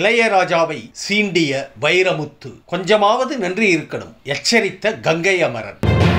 இளையராஜாவை சீண்டிய வைரமுத்து. கொஞ்சமாவது நன்றி இருக்கணும், எச்சரித்த கங்கை அமரன்.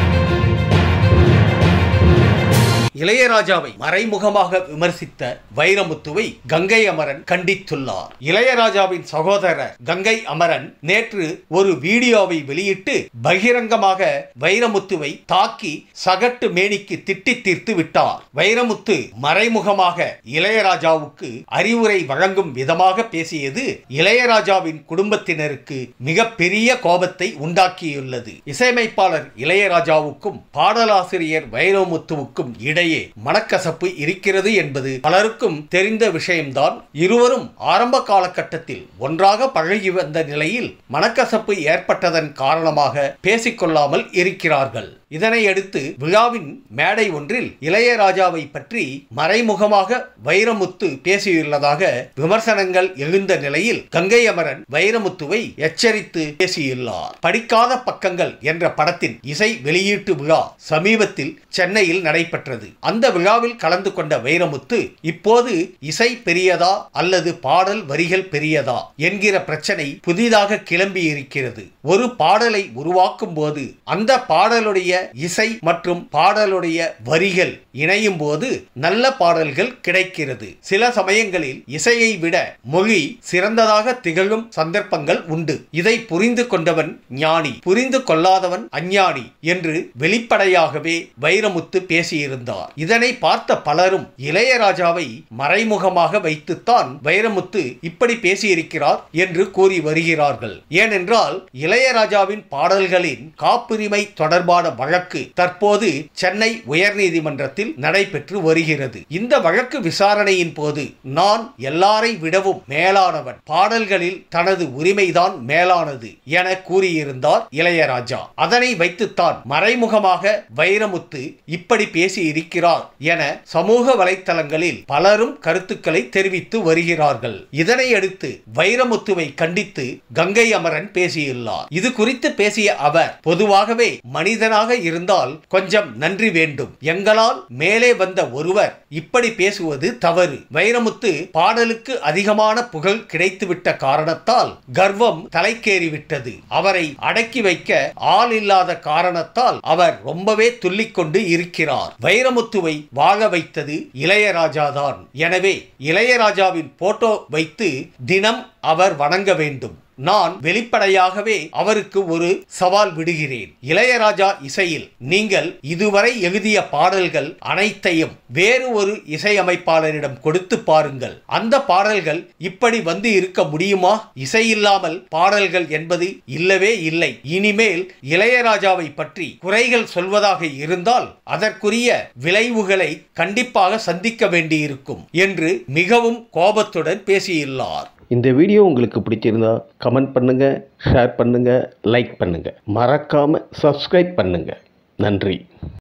இளையராஜாவை மறைமுகமாக விமர்சித்த வைரமுத்துவை கங்கை அமரன் கண்டித்துள்ளார். இளையராஜாவின் சகோதரர் கங்கை அமரன் நேற்று ஒரு வீடியோவை வெளியிட்டு பகிரங்கமாக வைரமுத்துவை தாக்கி சகட்டு மேனிக்கு திட்டி தீர்த்து விட்டார். வைரமுத்து மறைமுகமாக இளையராஜாவுக்கு அறிவுரை வழங்கும் விதமாக பேசியது இளையராஜாவின் குடும்பத்தினருக்கு மிகப்பெரிய கோபத்தை உண்டாக்கியுள்ளது. இசையமைப்பாளர் இளையராஜாவுக்கும் பாடலாசிரியர் வைரமுத்துவுக்கும் இடையே மனக்கசப்பு இருக்கிறது என்பது பலருக்கும் தெரிந்த விஷயம்தான். இருவரும் ஆரம்ப காலகட்டத்தில் ஒன்றாக பழகி வந்த நிலையில் மனக்கசப்பு ஏற்பட்டதன் காரணமாக பேசிக்கொள்ளாமல் இருக்கிறார்கள். இதனையடுத்து விழாவின் மேடை ஒன்றில் இளையராஜாவை பற்றி மறைமுகமாக வைரமுத்து பேசியுள்ளதாக விமர்சனங்கள் எழுந்த நிலையில் கங்கை அமரன் வைரமுத்துவை எச்சரித்து பேசியுள்ளார். படிக்காத பக்கங்கள் என்ற படத்தின் இசை வெளியீட்டு விழா சமீபத்தில் சென்னையில் நடைபெற்றது. அந்த விழாவில் கலந்து கொண்ட வைரமுத்து இப்போது இசை பெரியதா அல்லது பாடல் வரிகள் பெரியதா என்கிற பிரச்சனை புதிதாக கிளம்பி இருக்கிறது. ஒரு பாடலை உருவாக்கும் போது அந்த பாடலுடைய இசை மற்றும் பாடலுடைய வரிகள் இணையும் போது நல்ல பாடல்கள் கிடைக்கிறது. சில சமயங்களில் இசையை விட மொழி சிறந்ததாக திகழும் சந்தர்ப்பங்கள் உண்டு. இதை புரிந்து கொண்டவன் ஞானி, புரிந்து கொள்ளாதவன் அஞ்ஞானி என்று வெளிப்படையாகவே வைரமுத்து பேசியிருந்தார். இதனை பார்த்த பலரும் இளையராஜாவை மறைமுகமாக வைத்துத்தான் வைரமுத்து இப்படி பேசியிருக்கிறார் என்று கூறி வருகிறார்கள். ஏனென்றால் இளையராஜாவின் பாடல்களின் காப்புரிமை தொடர்பான வழக்கு தற்போது சென்னை உயர்நீதிமன்றத்தில் நடைபெற்று வருகிறது. இந்த வழக்கு விசாரணையின் போது நான் எல்லாரை விடவும் மேலானவன், பாடல்களில் தனது உரிமைதான் மேலானது என கூறியிருந்தார் இளையராஜா. அதனை வைத்துத்தான் மறைமுகமாக வைரமுத்து இப்படி பேசி இருக்கிறார் என சமூக வலைத்தளங்களில் பலரும் கருத்துக்களை தெரிவித்து வருகிறார்கள். இதனையடுத்து வைரமுத்துவை கண்டித்து கங்கை அமரன் பேசியுள்ளார். இது குறித்து பேசிய அவர், பொதுவாகவே மனிதனாக இருந்தால் கொஞ்சம் நன்றி வேண்டும். எங்களால் மேலே வந்த ஒருவர் இப்படி பேசுவது தவறு. வைரமுத்து பாடலுக்கு அதிகமான புகழ் கிடைத்துவிட்ட காரணத்தால் கர்வம் தலைக்கேறிவிட்டது. அவரை அடக்கி வைக்க ஆள் இல்லாத காரணத்தால் அவர் ரொம்பவே துள்ளிக்கொண்டு இருக்கிறார். வைரமுத்துவை வாழ வைத்தது இளையராஜாதான். எனவே இளையராஜாவின் போட்டோ வைத்து தினம் அவர் வணங்க வேண்டும். நான் வெளிப்படையாகவே அவருக்கு ஒரு சவால் விடுகிறேன். இளையராஜா இசையில் நீங்கள் இதுவரை எழுதிய பாடல்கள் அனைத்தையும் வேறு ஒரு இசையமைப்பாளரிடம் கொடுத்து பாருங்கள். அந்த பாடல்கள் இப்படி வந்து இருக்க முடியுமா? இசையில்லாமல் பாடல்கள் என்பது இல்லவே இல்லை. இனிமேல் இளையராஜாவை பற்றி குறைகள் சொல்வதாக இருந்தால் அதற்குரிய விளைவுகளை கண்டிப்பாக சந்திக்க வேண்டியிருக்கும் என்று மிகவும் கோபத்துடன் பேசியுள்ளார். இந்த வீடியோ உங்களுக்கு பிடிச்சிருந்தா கமெண்ட் பண்ணுங்கள், ஷேர் பண்ணுங்கள், லைக் பண்ணுங்கள். மறக்காமல் சப்ஸ்கிரைப் பண்ணுங்கள். நன்றி.